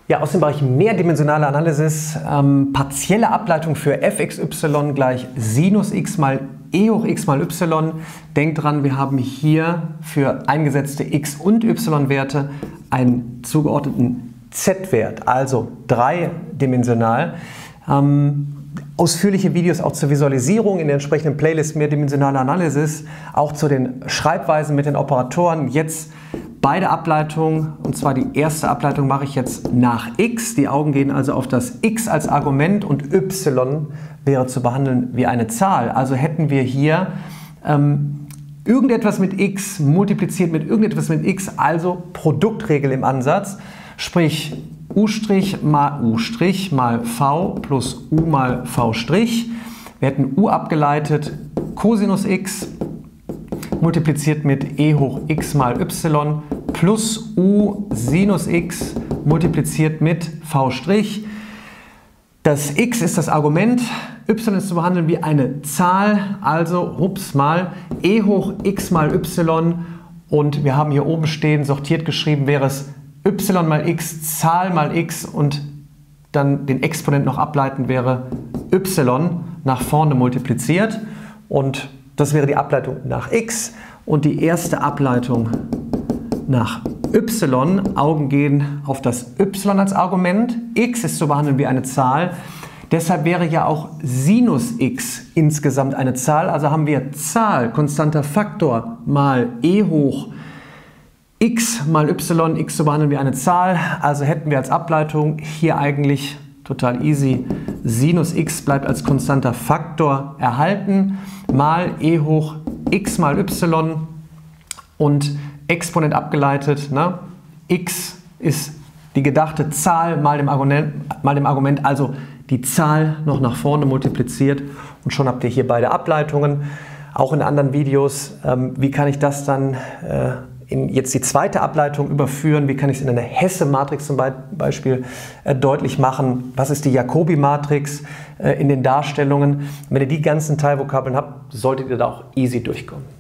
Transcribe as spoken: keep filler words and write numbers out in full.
Ja, aus dem Bereich mehrdimensionale Analysis, ähm, partielle Ableitung für f x y gleich Sinus x mal e hoch x mal y. Denkt dran, wir haben hier für eingesetzte x- und y-Werte einen zugeordneten z-Wert, also dreidimensional. Ähm, ausführliche Videos auch zur Visualisierung in der entsprechenden Playlist mehrdimensionale Analysis, auch zu den Schreibweisen mit den Operatoren. Jetzt beide Ableitungen, und zwar die erste Ableitung mache ich jetzt nach x. Die Augen gehen also auf das x als Argument und y wäre zu behandeln wie eine Zahl. Also hätten wir hier ähm, irgendetwas mit x multipliziert mit irgendetwas mit x, also Produktregel im Ansatz, sprich u' mal u' mal v plus u mal v'. Wir hätten u abgeleitet, Cosinus x multipliziert mit e hoch x mal y plus u Sinus x multipliziert mit v'. Das x ist das Argument, y ist zu behandeln wie eine Zahl, also hups mal e hoch x mal y, und wir haben hier oben stehen, sortiert geschrieben wäre es y mal x, Zahl mal x, und dann den Exponent noch ableiten wäre y nach vorne multipliziert, und das wäre die Ableitung nach x. Und die erste Ableitung nach y, Augen gehen auf das y als Argument, x ist zu behandeln wie eine Zahl, deshalb wäre ja auch Sinus x insgesamt eine Zahl, also haben wir Zahl, konstanter Faktor, mal e hoch x mal y, x zu behandeln wie eine Zahl, also hätten wir als Ableitung hier eigentlich total easy, Sinus x bleibt als konstanter Faktor erhalten, mal e hoch x mal y und Exponent abgeleitet, ne? X ist die gedachte Zahl mal dem Argument, mal dem Argument, also die Zahl noch nach vorne multipliziert, und schon habt ihr hier beide Ableitungen. Auch in anderen Videos, ähm, wie kann ich das dann äh, in jetzt die zweite Ableitung überführen, wie kann ich es in einer Hesse-Matrix zum Beispiel äh, deutlich machen, was ist die Jacobi-Matrix äh, in den Darstellungen. Wenn ihr die ganzen Teilvokabeln habt, solltet ihr da auch easy durchkommen.